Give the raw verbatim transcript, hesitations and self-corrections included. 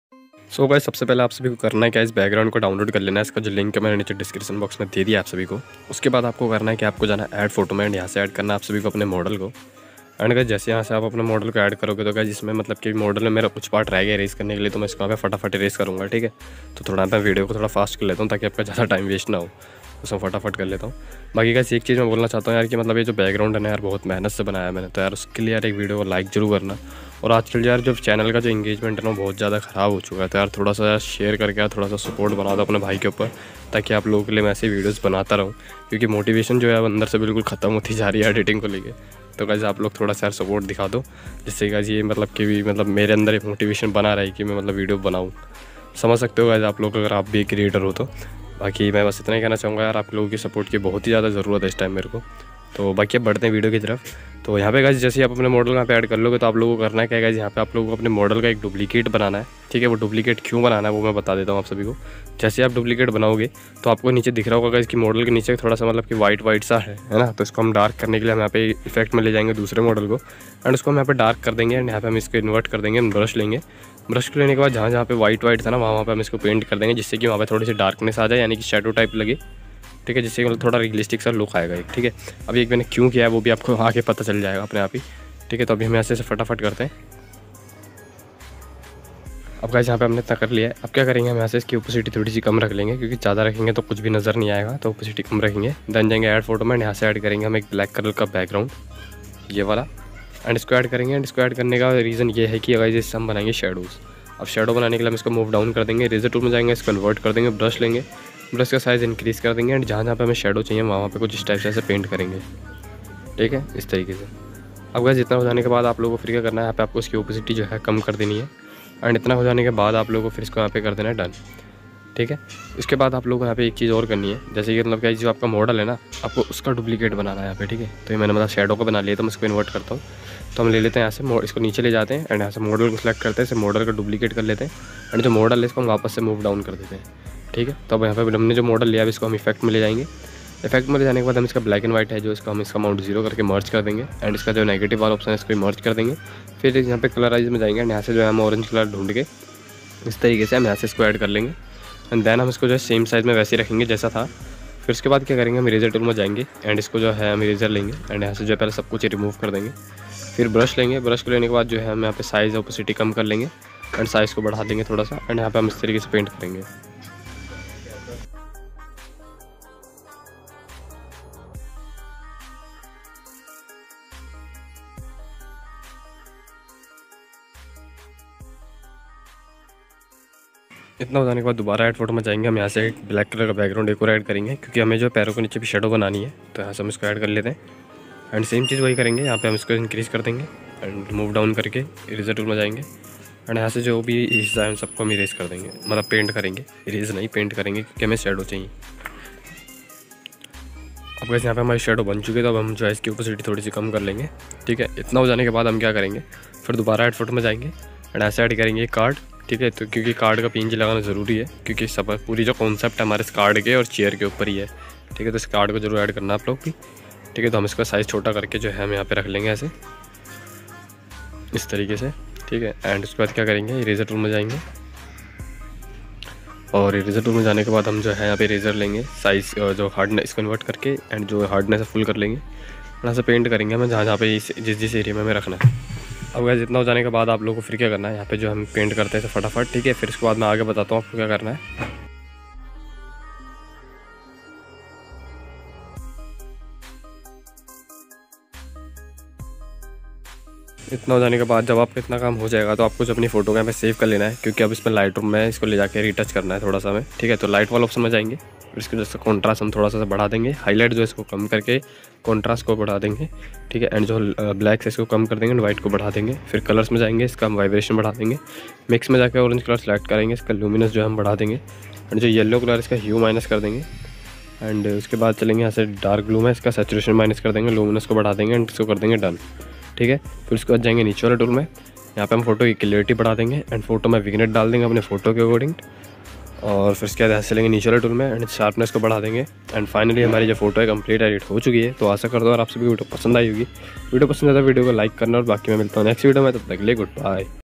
सो so guys, सबसे पहले आप सभी को करना है क्या, इस बैकग्राउंड को डाउनलोड कर लेना है। इसका जो लिंक है मैंने नीचे डिस्क्रिप्शन बॉक्स में दे दिया आप सभी को। उसके बाद आपको करना है कि आपको जाना है ऐड फोटो में, एंड यहाँ से ऐड करना है आप सभी को अपने मॉडल को। एंड गाइस जैसे यहाँ से आप अपने मॉडल को ऐड करोगे तो गाइस इसमें मतलब कि मॉडल में मेरा कुछ पार्ट रह गया इरेज करने के लिए, तो मैं इसको यहाँ पे फटाफट इरेज करूँगा। ठीक है, तो थोड़ा मैं वीडियो को थोड़ा फास्ट कर लेता हूँ ताकि आपका ज़्यादा टाइम वेस्ट ना हो, उसमें फटाफट कर लेता हूँ। बाकी गाइस एक चीज़ मैं बोलना चाहता हूँ यार कि मतलब ये जो बैकग्राउंड है ना यार, बहुत मेहनत से बनाया मैंने, तो यार उसके लिए यार एक वीडियो को लाइक जरूर करना। और आजकल यार जो चैनल का जो इंगेजमेंट है ना बहुत ज़्यादा ख़राब हो चुका है, तो यार थोड़ा सा यार शेयर करके यार थोड़ा सा सपोर्ट बना दो अपने भाई के ऊपर, ताकि आप लोगों के लिए मैं ऐसी वीडियोस बनाता रहूँ। क्योंकि मोटिवेशन जो है अंदर से बिल्कुल ख़त्म होती जा रही है एडिटिंग को लेके। तो गाइस आप लोग थोड़ा सा यार सपोर्ट दिखा दो, जिससे गाइस ये मतलब कि भी मतलब मेरे अंदर एक मोटिवेशन बना रहे कि मैं मतलब वीडियो बनाऊँ। समझ सकते हो गाइस आप लोग, अगर आप भी क्रिएटर हो तो। बाकी मैं बस इतना ही कहना चाहूँगा यार, आप लोगों की सपोर्ट की बहुत ही ज़्यादा ज़रूरत है इस टाइम मेरे को। तो बाकी अब बढ़ते हैं वीडियो की तरफ। तो यहाँ पे गाइस जैसे आप अपने मॉडल यहाँ पे ऐड कर लोगे तो आप लोगों को करना है क्या गाइस, यहाँ पे आप लोगों को अपने मॉडल का एक डुप्लीकेट बनाना है। ठीक है, वो डुप्लीकेट क्यों बनाना है वो मैं बता देता हूँ आप सभी को। जैसे आप डुप्लीकेट बनाओगे तो आपको नीचे दिख रहा होगा गाइस कि मॉडल के नीचे थोड़ा सा मतलब कि वाइट वाइट सा है है ना। तो इसको हम डार्क करने के लिए हम यहाँ पे इफेक्ट में ले जाएंगे दूसरे मॉडल को, एंड उसको हम यहाँ पे डार्क कर देंगे। एंड यहाँ पे हम इसको इन्वर्ट कर देंगे, हम ब्रश लेंगे। ब्रश को लेने के बाद जहाँ जहाँ पे वाइट वाइट था ना वहाँ वहाँ पे हम इसको पेंट कर देंगे, जिससे कि वहाँ पे थोड़ी सी डार्कनेस आ जाए, यानी कि शेडो टाइप लगे। ठीक है, जिससे मतलब थोड़ा रियलिस्टिक सा लुक आएगा एक। ठीक है, अभी एक मैंने क्यों किया है वो भी आपको आगे पता चल जाएगा अपने आप ही। ठीक है, तो अभी हम ऐसे से फटाफट करते हैं। अब गाइस यहाँ पे हमने इतना कर लिया है। अब क्या करेंगे, हम यहाँ से इसकी ओपेसिटी थोड़ी सी कम रख लेंगे, क्योंकि ज़्यादा रखेंगे तो कुछ भी नज़र नहीं आएगा, तो ओपेसिटी कम रखेंगे। देन जाएंगे ऐड फोटो में, यहाँ से ऐड करेंगे हम एक ब्लैक कलर का बैकग्राउंड, ये वाला। एंड इसको ऐड करेंगे। एंड इसको ऐड करने का रीज़न ये है कि गाइस इससे हम बनाएंगे शेडोज़। अब शेडो बनाने के लिए हम इसको मूव डाउन कर देंगे, इरेजर टूल में जाएंगे, इसको कन्वर्ट कर देंगे, ब्रश लेंगे, ब्रश का साइज़ इंक्रीज़ कर देंगे। एंड जहाँ जहाँ पे हमें शेडो चाहिए वहाँ वहाँ पे कुछ इस टाइप से ऐसे पेंट करेंगे। ठीक है, इस तरीके से। अब गाइस इतना हो जाने के बाद आप लोगों को फिर क्या करना है, यहाँ पे आपको इसकी ओपेसिटी जो है कम कर देनी है। एंड इतना हो जाने के बाद आप लोगों को फिर इसको यहाँ पे कर देना है डन। ठीक है, इसके बाद आप लोगों को यहाँ पे एक चीज़ और करनी है, जैसे कि मतलब क्या जो आपका मॉडल है ना, आपको उसका डुप्लीकेट बनाना है यहाँ पे। ठीक है, तो ये मैंने मतलब शेडो को बना लिया, तो मैं इसको इन्वर्ट करता हूँ। तो हम ले लेते हैं यहाँ से, इसको नीचे ले जाते हैं एंड यहाँ से मॉडल को सिलेक्ट करते हैं, इसे मॉडल का डुप्लीकेट कर लेते हैं। एंड जो मॉडल है इसको हम वापस से मूव डाउन कर देते हैं। ठीक है, तो अब यहाँ पे हमने जो मॉडल लिया है इसको हम इफेक्ट में ले जाएंगे। इफेक्ट में ले जाने के बाद हम इसका ब्लैक एंड वाइट है जो इसका हम इसका अमाउंट जीरो करके मर्ज कर देंगे। एंड इसका जो नेगेटिव वाला ऑप्शन है इसको मर्ज कर देंगे। फिर यहाँ पे कलराइज में जाएंगे एंड यहाँ से जो है हम ऑरेंज कलर ढूंढ के इस तरीके से हम यहाँ से इसको ऐड कर लेंगे। एंड देन हम इसको जो है सेम साइज़ में वैसे ही रखेंगे जैसा था। फिर उसके बाद क्या करेंगे, हम इरेजर टूल में जाएंगे एंड इसको जो है हम इरेजर लेंगे एंड यहाँ से जो है पहले सब कुछ रिमूव कर देंगे। फिर ब्रश लेंगे, ब्रश को लेने के बाद जो है हम यहाँ पे साइज़ ओपेसिटी कम कर लेंगे एंड साइज़ को बढ़ा देंगे थोड़ा सा। एंड यहाँ पे हम इस तरीके से पेंट करेंगे। इतना हो जाने के बाद दोबारा ऐड फोटो में जाएंगे, हम यहाँ से एक ब्लैक कलर का बैकग्राउंड एक और ऐड करेंगे, क्योंकि हमें जो पैरों के नीचे भी शेडो बनानी है, तो यहाँ से हम इसको ऐड कर लेते हैं। एंड सेम चीज़ वही करेंगे, यहाँ पे हम इसको इंक्रीज़ कर देंगे एंड मूव डाउन करके इरेजर टूल में जाएंगे। एंड यहाँ से जो भी हिस्सा है सबको हम इरेज कर देंगे, मतलब पेंट करेंगे, इरेज नहीं पेंट करेंगे, क्योंकि हमें शेडो चाहिए। अब वैसे यहाँ पे हमारी शेडो बन चुकी है, तो अब हम जो है इसकी ओपेसिटी थोड़ी सी कम कर लेंगे। ठीक है, इतना हो जाने के बाद हम क्या करेंगे, फिर दोबारा ऐड फोटो में जाएंगे एंड ऐसे ऐड करेंगे एक कार्ड। ठीक है, तो क्योंकि कार्ड का पीएनजी लगाना ज़रूरी है, क्योंकि सब पूरी जो कॉन्सेप्ट है हमारे इस कार्ड के और चेयर के ऊपर ही है। ठीक है, तो इस कार्ड को जरूर ऐड करना आप लोग भी। ठीक है, तो हम इसका साइज़ छोटा करके जो है हम यहाँ पे रख लेंगे ऐसे इस तरीके से। ठीक है, एंड उसके बाद क्या करेंगे, इरेजर टूल में जाएंगे और इरेजर टूल में जाने के बाद हम जो है यहाँ पे इरेजर लेंगे, साइज़ जो हार्डनेस कन्वर्ट करके एंड जो हार्डनेस है फुल कर लेंगे। यहाँ से पेंट करेंगे हमें जहाँ जहाँ पे जिस जिस एरिया में हमें रखना है। अब गाइस इतना हो जाने के बाद आप लोगों को फिर क्या करना है, यहाँ पे जो हम पेंट करते हैं फटाफट। ठीक है, फिर इसके बाद मैं आगे बताता हूँ आपको क्या करना है। इतना हो जाने के बाद जब आपका इतना काम हो जाएगा तो आपको जो अपनी फोटो का यहाँ पे सेव कर लेना है, क्योंकि अब इसमें लाइट रूम में इसको ले जाके रीटच करना है थोड़ा सा हमें। ठीक है, तो लाइट वाला ऑप्शन में जाएंगे, फिर इसके जैसे कॉन्ट्रास्ट हम थोड़ा सा बढ़ा देंगे, हाईलाइट जो इसको कम करके कॉन्ट्रास्ट को बढ़ा देंगे। ठीक है, एंड जो ब्लैक है इसको कम कर देंगे, वाइट को बढ़ा देंगे। फिर कलर्स में जाएंगे, इसका हम वाइब्रेशन बढ़ा देंगे, मिक्स में जाकर ऑरेंज कलर सेलेक्ट करेंगे, इसका लूमिनस जो है हम बढ़ा देंगे। एंड जो येलो कलर इसका ह्यू माइनस कर देंगे। एंड उसके बाद चलेंगे यहाँ से डार्क ब्लू में, इसका सैचुरेशन माइनस कर देंगे, लूमिनस को बढ़ा देंगे एंड इसको कर देंगे डन। ठीक है, फिर उसके बाद जाएंगे नीचे वाले टूल में, यहाँ पे हम फोटो की क्लियरिटी बढ़ा देंगे एंड फोटो में विग्नेट डाल देंगे अपने फोटो के अकॉर्डिंग। और फिर उसके बाद यहाँ से चलेंगे नीचे वाले टूल में एंड शार्पनेस को बढ़ा देंगे। एंड फाइनली हमारी जो फोटो है कंप्लीट एडिट हो चुकी है। तो आशा करता हूँ और आप सभी वीडियो पसंद आई होगी। वीडियो पसंद आता है वीडियो को लाइक करना और बाकी मैं मिलता हूँ नेक्स्ट वीडियो में, तब तक के लिए गुड बाय।